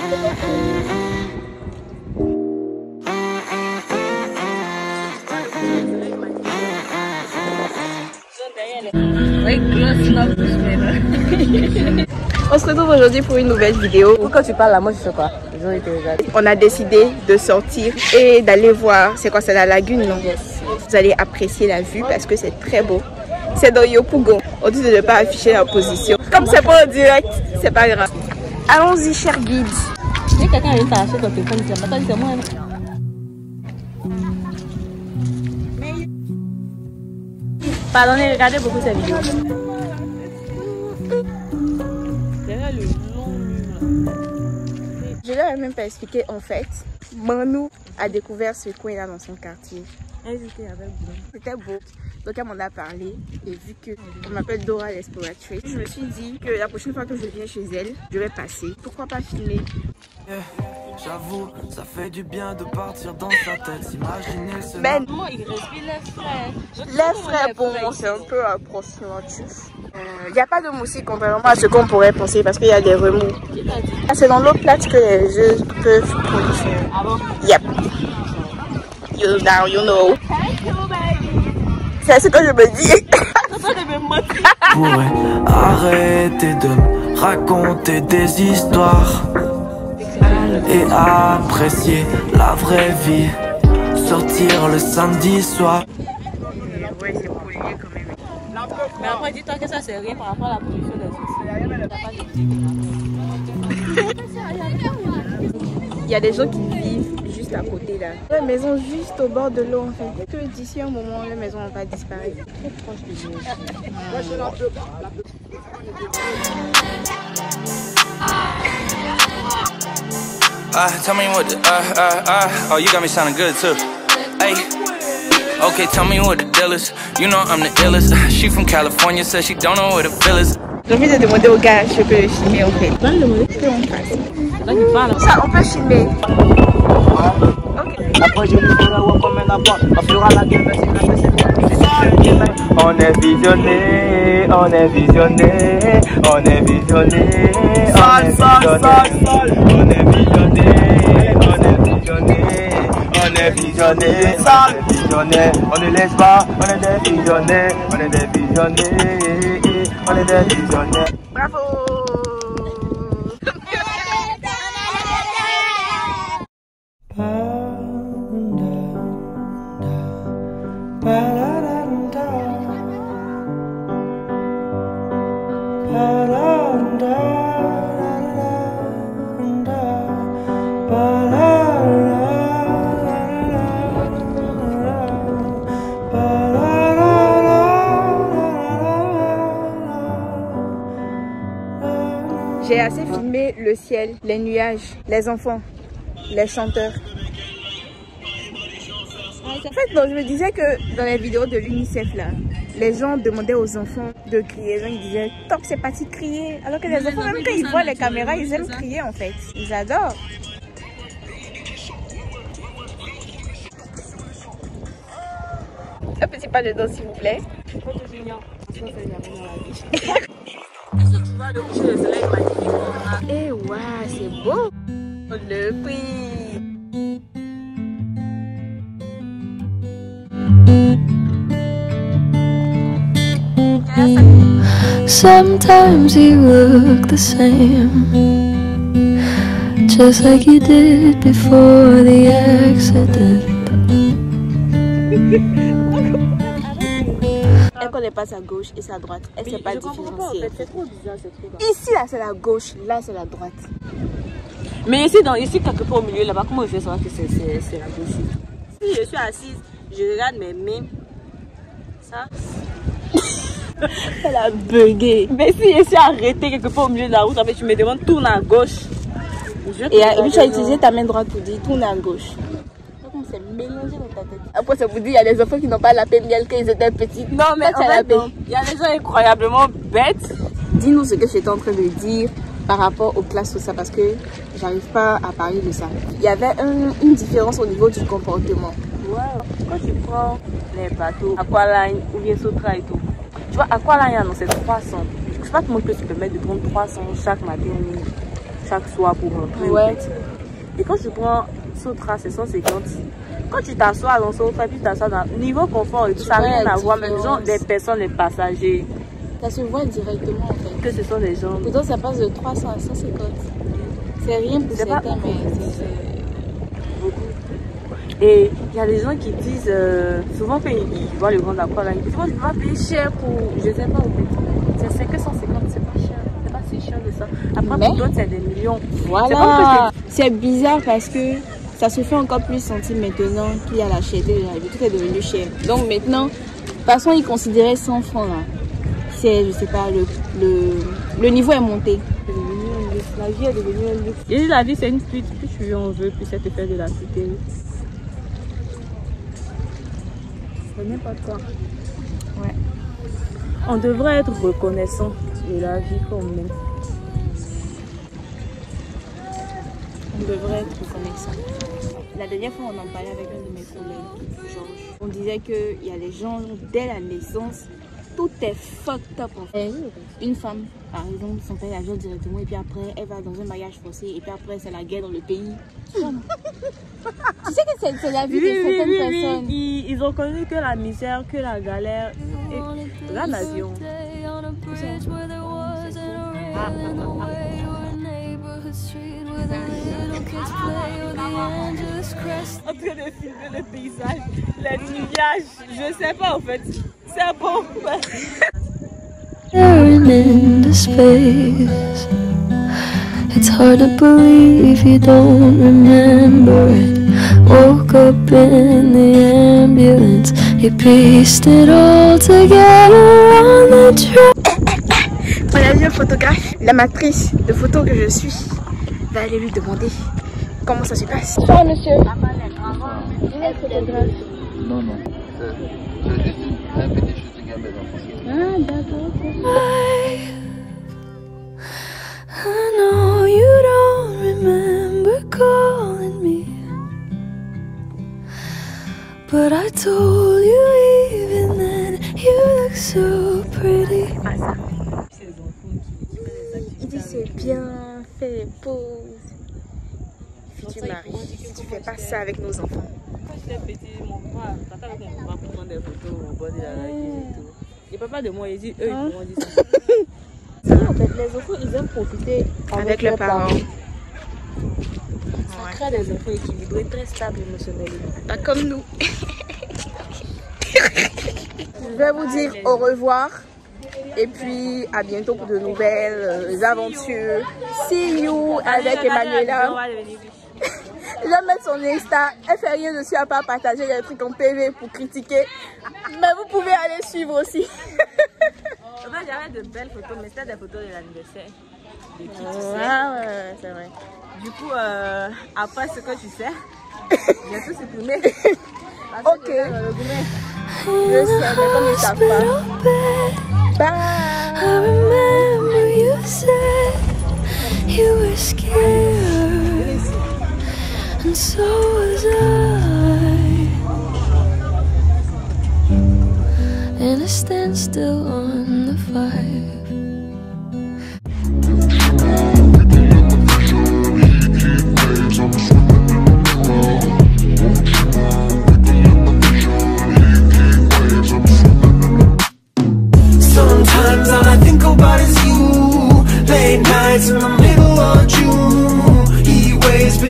On se retrouve aujourd'hui pour une nouvelle vidéo. Pourquoi tu parles là, moi je sais quoi. On a décidé de sortir et d'aller voir, c'est quoi, c'est la lagune, non? Vous allez apprécier la vue parce que c'est très beau. C'est dans Yopougon. On dit de ne pas afficher la position. Comme c'est pas en direct, c'est pas grave. Allons-y, cher guide. Si quelqu'un vient t'arracher ton téléphone, c'est moi. Pardonnez, regardez beaucoup cette vidéo. Je leur ai même pas expliqué en fait. Manou a découvert ce coin là dans son quartier. C'était beau. Donc elle m'en a parlé et vu qu'on m'appelle Dora l'exploratrice, je me suis dit que la prochaine fois que je viens chez elle, je vais passer. Pourquoi pas filmer? J'avoue, ça fait du bien de partir dans sa tête. Imaginez ce Ben, Comment il respire les frères? les frères pour moi c'est un peu approximatif. Il n'y a pas de moustiques contrairement à ce qu'on pourrait penser parce qu'il y a des remous. Ah, c'est dans l'eau plate que les œufs peuvent prolifiérer. Ah bon? Yep. You know. C'est ce que je me dis. pourrait arrêter de me raconter des histoires et apprécier la vraie vie. Sortir le samedi soir. Ouais, c'est pollué quand même. Mais après, dis-toi que ça c'est rien par rapport à la pollution des sources. Il y a des gens qui vivent juste à côté là. La maison juste au bord de l'eau en fait. Que d'ici un moment, la maison va disparaître. Très proche de l'eau. Tell me what the, oh, you got me sounding good too. Hey, okay, tell me what the deal is. You know I'm the illest. She from California, says she don't know where the feel is. J'ai envie de demander au gars, je peux le filmer en fait. Pas le demander. Que on fasse. Là, tu parles. Ça, on peut filmer. Après je me ferai comme un apport. On fera la gueule, on est visionné, on est visionné, on est visionné, on est visionné, on est visionné, on est visionné, on est visionné, on ne laisse pas, on est des visionnés, on est des visionnés, on est des visionnés. Bravo. J'ai assez filmé le ciel, les nuages, les enfants, les chanteurs. En fait, non, je me disais que dans les vidéos de l'UNICEF là, les gens demandaient aux enfants de crier. Ils disaient top, c'est parti de crier. Alors que les enfants, même quand ils voient les caméras, ils aiment crier en fait. Ils adorent. Un petit pas dedans s'il vous plaît. Et waouh, c'est beau. Le prix. Sometimes you look the same, just like you did before the accident. Elle connaît pas sa gauche et sa droite. Elle sait pas différencier. Ici là c'est la gauche, là c'est la droite. Mais ici quelque part au milieu là-bas, comment je vais savoir que c'est la gauche? Si je suis assise, je regarde mes mains. Ça. Elle a bugué. Mais si je suis arrêtée quelque part au milieu de la route, en fait, tu me demandes tourne à gauche. Et puis tu as utilisé ta main droite pour dire tourne à gauche. C'est mélangé dans ta tête. Après, ça vous dit, il y a des enfants qui n'ont pas lapé miel quand ils étaient petits. Non, mais en fait, il y a des gens incroyablement bêtes. Dis-nous ce que j'étais en train de dire par rapport aux classes, tout ça, parce que j'arrive pas à parler de ça. Il y avait une différence au niveau du comportement. Ouais, quand tu prends les bateaux, Aqualine ou bien Sotra et tout, tu vois, Aqualine, c'est 300. Je sais pas comment tu peux te permettre de prendre 300 chaque matin. chaque soir pour rentrer. Ouais. Et quand tu prends Sotra, c'est 150. Quand tu t'assois dans Sotra et puis tu t'assois dans niveau confort et tout, ça n'a rien à voir. Même des personnes, les passagers. Ça se voit directement en fait. Que ce sont des gens. Pourtant, ça passe de 300 à 150. C'est rien pour certains, mais c'est beaucoup. Et il y a des gens qui disent, souvent quand ils voient le Grand Accra, là, ils disent, moi je ne vais pas payer cher pour, je sais pas, en fait. C'est que 150, c'est pas cher. C'est pas si cher de ça. Après, pour d'autres, c'est des millions. Voilà. C'est bizarre parce que ça se fait encore plus sentir maintenant qu'il y a la cherté de la vie. Tout est devenu cher. Donc maintenant, de toute façon, ils considéraient 100 francs là. C'est, je sais pas, le niveau est monté. La vie est devenue un luxe. Et la vie, c'est une suite. Plus tu en veux, plus ça te fait de la cité. C'est n'importe quoi. Ouais. On devrait être reconnaissant de la vie qu'on mène. On devrait être reconnaissant. La dernière fois, on en parlait avec un de mes collègues, Georges. On disait qu'il y a les gens, dès la naissance, tout est fucked up en fait. Une femme, par exemple, son père la viole directement et puis après, elle va dans un mariage forcé et puis après, c'est la guerre dans le pays. Tu sais que c'est la vie de certaines personnes. Ils ont connu que la misère, que la galère et la nation. En train de filmer le paysage, les nuages, je sais pas en fait. C'est bon. Staring into space. It's hard to believe you don't remember it. Woke up in the ambulance. You pieced it all together on the train. Voilà le photographe, la matrice de photos que je suis, va aller lui demander comment ça se passe. Bonsoir monsieur. Il est photographe. Non, non. C'est juste un petit shooting à mes enfants. Ah d'accord. I know you don't remember calling me, but I told you even then you look so pretty. Il dit c'est bien, fais les pauses. Futur mari, tu fais pas ça avec nos enfants. Quand j'étais petit, mon papa, avec mon papa pour prendre des photos au bord de la lague et tout. Et papa de moi, il dit, eux, ils pourront dire ça. En fait, les enfants, ils aiment profiter Avec leurs parents. Ça crée des enfants équilibrés, très stables émotionnellement. Pas comme nous. Je vais vous dire au revoir. Et puis à bientôt pour de nouvelles aventures. See you avec Emmanuela. Je vais mettre son Insta. Elle fait rien dessus à part partager des trucs en PV pour critiquer. Mais vous pouvez aller suivre aussi. J'avais de belles photos, mais c'était des photos de l'anniversaire. De qui tu sais. Ouais, c'est vrai. Du coup, après ce que tu sais, j'ai tout supprimé. Ok. Je sais, mais comme ils ne savent pas. Bye. I remember you said you were scared, and so was I. And I stand still on the fire.